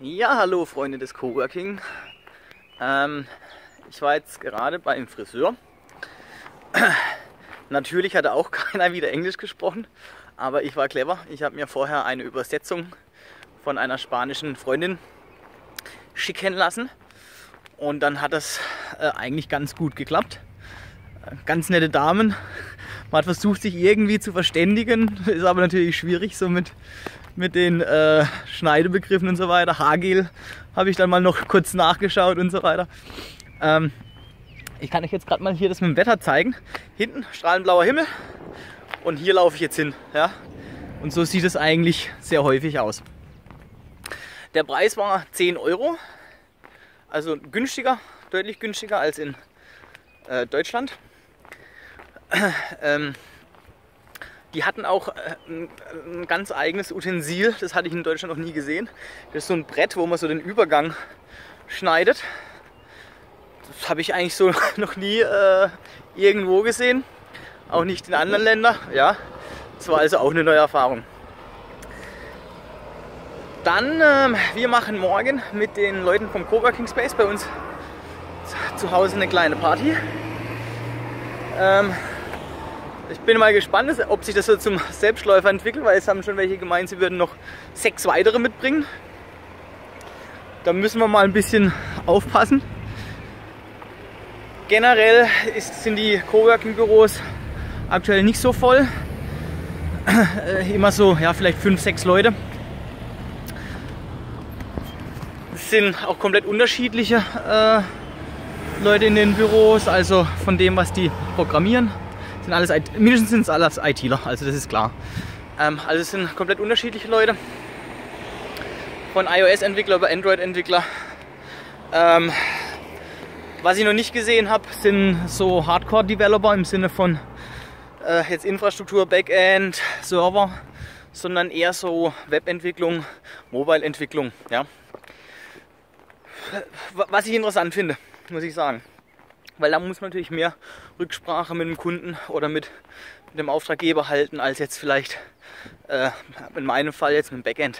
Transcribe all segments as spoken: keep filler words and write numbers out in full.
Ja, hallo Freunde des Coworking. Ähm, ich war jetzt gerade beim Friseur. Natürlich hatte auch keiner wieder Englisch gesprochen, aber ich war clever. Ich habe mir vorher eine Übersetzung von einer spanischen Freundin schicken lassen und dann hat das äh, eigentlich ganz gut geklappt. Ganz nette Damen. Man hat versucht, sich irgendwie zu verständigen, ist aber natürlich schwierig, so mit, mit den äh, Schneidebegriffen und so weiter. Haargel habe ich dann mal noch kurz nachgeschaut und so weiter. Ähm, ich kann euch jetzt gerade mal hier das mit dem Wetter zeigen. Hinten strahlend blauer Himmel und hier laufe ich jetzt hin. Ja? Und so sieht es eigentlich sehr häufig aus. Der Preis war zehn Euro, also günstiger, deutlich günstiger als in äh, Deutschland. Ähm, die hatten auch äh, ein, ein ganz eigenes Utensil, das hatte ich in Deutschland noch nie gesehen. Das ist so ein Brett, wo man so den Übergang schneidet. Das habe ich eigentlich so noch nie äh, irgendwo gesehen, auch nicht in anderen Ländern. Ja, das war also auch eine neue Erfahrung. Dann, ähm, wir machen morgen mit den Leuten vom Coworking Space bei uns zu Hause eine kleine Party. Ähm, Ich bin mal gespannt, ob sich das so zum Selbstläufer entwickelt, weil es haben schon welche gemeint, sie würden noch sechs weitere mitbringen. Da müssen wir mal ein bisschen aufpassen. Generell ist, sind die Coworking-Büros aktuell nicht so voll. Äh, immer so, ja, vielleicht fünf, sechs Leute. Es sind auch komplett unterschiedliche äh, Leute in den Büros, also von dem, was die programmieren. Sind alles, mindestens sind es alles ITler, also das ist klar. Ähm, also es sind komplett unterschiedliche Leute. Von iOS-Entwickler über Android-Entwickler. Ähm, was ich noch nicht gesehen habe, sind so Hardcore-Developer im Sinne von äh, jetzt Infrastruktur, Backend, Server, sondern eher so Webentwicklung, Mobile-Entwicklung. Ja. Was ich interessant finde, muss ich sagen. Weil da muss man natürlich mehr Rücksprache mit dem Kunden oder mit, mit dem Auftraggeber halten, als jetzt vielleicht äh, in meinem Fall jetzt mit dem Backend.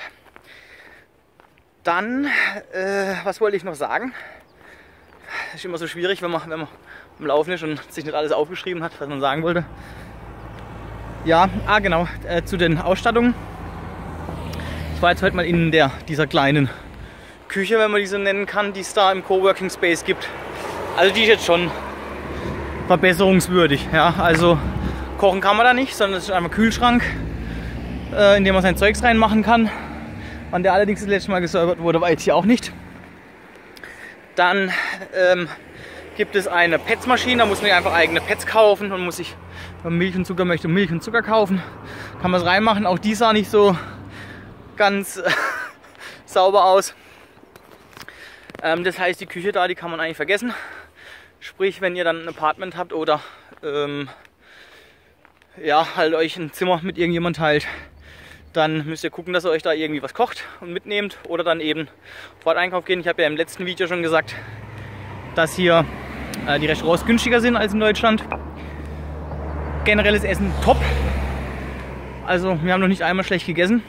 Dann, äh, was wollte ich noch sagen? Das ist immer so schwierig, wenn man, wenn man am Laufen ist und sich nicht alles aufgeschrieben hat, was man sagen wollte. Ja, ah genau, äh, zu den Ausstattungen. Ich war jetzt heute mal in der, dieser kleinen Küche, wenn man die so nennen kann, die es da im Coworking Space gibt. Also die ist jetzt schon verbesserungswürdig. Ja? Also kochen kann man da nicht, sondern es ist einfach ein Kühlschrank, äh, in dem man sein Zeugs reinmachen kann. Wann der allerdings das letzte Mal gesäubert wurde, war jetzt hier auch nicht. Dann ähm, gibt es eine Petsmaschine, da muss man einfach eigene Pets kaufen und muss sich, wenn man Milch und Zucker möchte, Milch und Zucker kaufen. Kann man es reinmachen. Auch die sah nicht so ganz äh, sauber aus. Ähm, das heißt, die Küche da, die kann man eigentlich vergessen. Sprich, wenn ihr dann ein Apartment habt oder ähm, ja, halt euch ein Zimmer mit irgendjemand teilt, dann müsst ihr gucken, dass ihr euch da irgendwie was kocht und mitnehmt oder dann eben vor Ort einkaufen gehen. Ich habe ja im letzten Video schon gesagt, dass hier äh, die Restaurants günstiger sind als in Deutschland. Generelles Essen top. Also wir haben noch nicht einmal schlecht gegessen.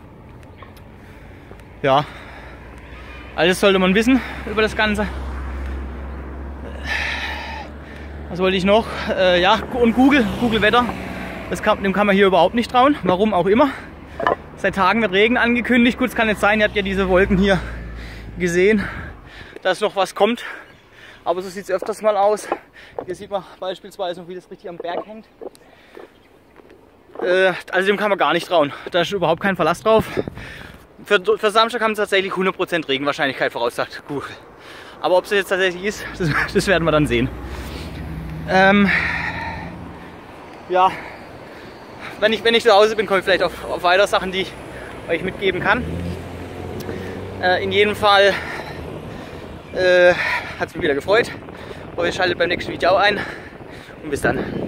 Ja, alles sollte man wissen über das Ganze. Was wollte ich noch? Äh, ja, und Google, Google Wetter. Das kann, dem kann man hier überhaupt nicht trauen. Warum auch immer. Seit Tagen wird Regen angekündigt. Gut, es kann jetzt sein, ihr habt ja diese Wolken hier gesehen, dass noch was kommt. Aber so sieht es öfters mal aus. Hier sieht man beispielsweise noch, wie das richtig am Berg hängt. Äh, also dem kann man gar nicht trauen. Da ist überhaupt kein Verlass drauf. Für, für Samstag haben sie tatsächlich hundert Prozent Regenwahrscheinlichkeit voraussagt Google. Aber ob es jetzt tatsächlich ist, das, das werden wir dann sehen. Ähm, ja, wenn ich, wenn ich zu Hause bin, komme ich vielleicht auf, auf weitere Sachen, die ich euch mitgeben kann. Äh, in jedem Fall äh, hat es mich wieder gefreut. Und ihr schaltet beim nächsten Video auch ein. Und bis dann.